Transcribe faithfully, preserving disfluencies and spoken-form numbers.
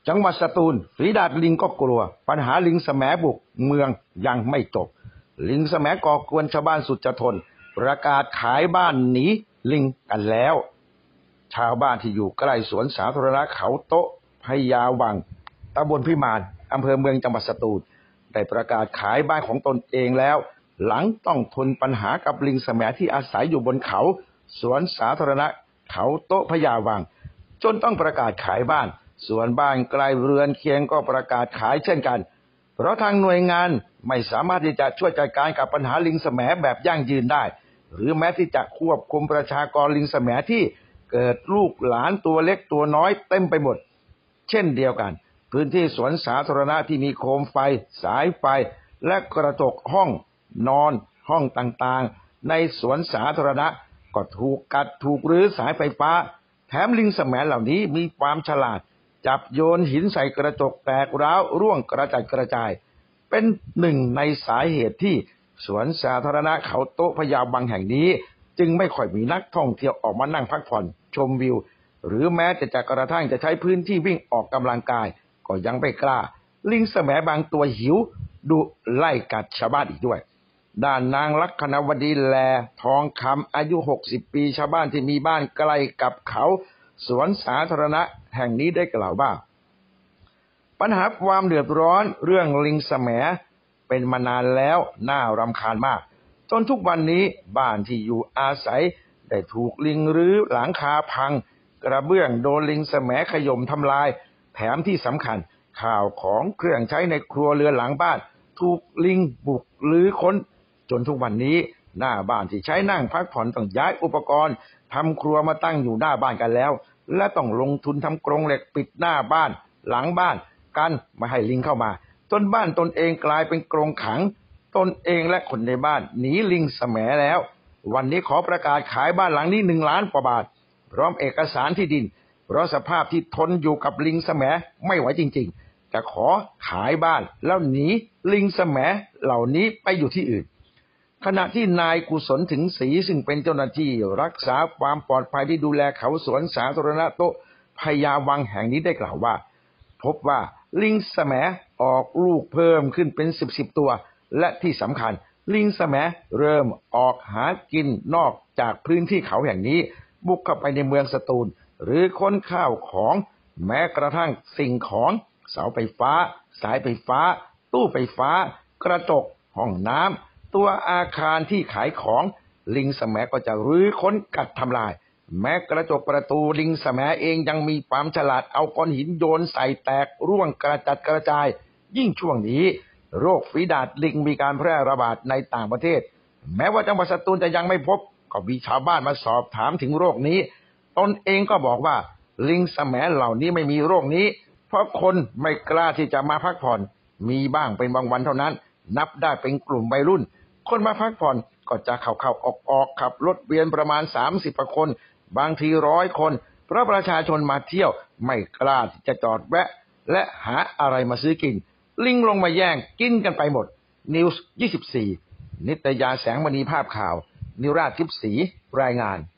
จังหวัดสตูลฝีดาษลิงก็กลัวปัญหาลิงแสมบุกเมืองยังไม่จบลิงแสมก่อกวนชาวบ้านสุดจะทนประกาศขายบ้านหนีลิงกันแล้วชาวบ้านที่อยู่ใกล้สวนสาธารณะเขาโต๊ะพญาวังตำบลพิมานอำเภอเมืองจังหวัดสตูลได้ประกาศขายบ้านของตนเองแล้วหลังต้องทนปัญหากับลิงแสมที่อาศัยอยู่บนเขาสวนสาธารณะเขาโต๊ะพญาวังจนต้องประกาศขายบ้านส่วนบ้านใกล้เรือนเคียงก็ประกาศขายเช่นกันเพราะทางหน่วยงานไม่สามารถที่จะช่วยจัดการกับปัญหาลิงแสมแบบยั่งยืนได้หรือแม้ที่จะควบคุมประชากรลิงแสมที่เกิดลูกหลานตัวเล็กตัวน้อยเต็มไปหมดเช่นเดียวกันพื้นที่สวนสาธารณะที่มีโคมไฟสายไฟและกระจกห้องนอนห้องต่างๆในสวนสาธารณะก็ถูกกัดถูกรื้อสายไฟฟ้าแถมลิงแสมเหล่านี้มีความฉลาดจับโยนหินใส่กระจกแตกร้าวร่วงกระจัดกระจายเป็นหนึ่งในสาเหตุที่สวนสาธารณะเขาโต๊ะพญาวังแห่งนี้จึงไม่ค่อยมีนักท่องเที่ยวออกมานั่งพักผ่อนชมวิวหรือแม้แต่จะกระทั่งจะใช้พื้นที่วิ่งออกกำลังกายก็ยังไม่กล้าลิงแสมบางตัวหิวดุไล่กัดชาวบ้านอีกด้วยด้านนางลัคนาวดีแลทองคำอายุหกสิบปีชาวบ้านที่มีบ้านใกล้กับเขาสวนสาธารณะแห่งนี้ได้กล่าวว่าปัญหาความเดือดร้อนเรื่องลิงแสมเป็นมานานแล้วน่ารำคาญมากจนทุกวันนี้บ้านที่อยู่อาศัยได้ถูกลิงรื้อหลังคาพังกระเบื้องโดนลิงแสมขย่มทำลายแถมที่สำคัญข้าวของเครื่องใช้ในครัวเรือนหลังบ้านถูกลิงบุกรื้อค้นจนทุกวันนี้หน้าบ้านที่ใช้นั่งพักผ่อนต้องย้ายอุปกรณ์ทำครัวมาตั้งอยู่หน้าบ้านกันแล้วและต้องลงทุนทำกรงเหล็กปิดหน้าบ้านหลังบ้านกันไม่ให้ลิงเข้ามาจนบ้านตนเองกลายเป็นกรงขังตนเองและคนในบ้านหนีลิงแสมแล้ววันนี้ขอประกาศขายบ้านหลังนี้หนึ่งล้านกว่าบาทพร้อมเอกสารที่ดินเพราะสภาพที่ทนอยู่กับลิงแสมไม่ไหวจริงๆจะขอขายบ้านแล้วหนีลิงแสมเหล่านี้ไปอยู่ที่อื่นขณะที่นายกุศลถึงศรีซึ่งเป็นเจ้าหน้าที่รักษาความปลอดภัยที่ดูแลเขาสวนสาธารณะโต๊ะพญาวังแห่งนี้ได้กล่าวว่าพบว่าลิงแสมออกลูกเพิ่มขึ้นเป็นสิบสิบตัวและที่สำคัญลิงแสมเริ่มออกหากินนอกจากพื้นที่เขาแห่งนี้บุกเข้าไปในเมืองสตูลหรือค้นข้าวของแม้กระทั่งสิ่งของเสาไฟฟ้าสายไฟฟ้าตู้ไฟฟ้ากระจกห้องน้ำตัวอาคารที่ขายของลิงแสมก็จะรื้อค้นกัดทำลายแม้กระจกประตูลิงแสมเองยังมีความฉลาดเอาก้อนหินโยนใส่แตกร่วงกระจัดกระจายยิ่งช่วงนี้โรคฝีดาษลิงมีการแพร่ระบาดในต่างประเทศแม้ว่าจังหวัดสตูลจะยังไม่พบก็มีชาวบ้านมาสอบถามถึงโรคนี้ตนเองก็บอกว่าลิงแสมเหล่านี้ไม่มีโรคนี้เพราะคนไม่กล้าที่จะมาพักผ่อนมีบ้างเป็นบางวันเท่านั้นนับได้เป็นกลุ่มวัยรุ่นคนมาพักผ่อนก็จะเข้าๆออกๆขับรถเวียนประมาณสามสิบคนบางทีร้อยคนเพราะประชาชนมาเที่ยวไม่กล้าที่จะจอดแวะและหาอะไรมาซื้อกินลิงลงมาแย่งกินกันไปหมดนิวส์ยี่สิบสี่นิตยาแสงมณีภาพข่าวนิราชทิพย์ศรีรายงาน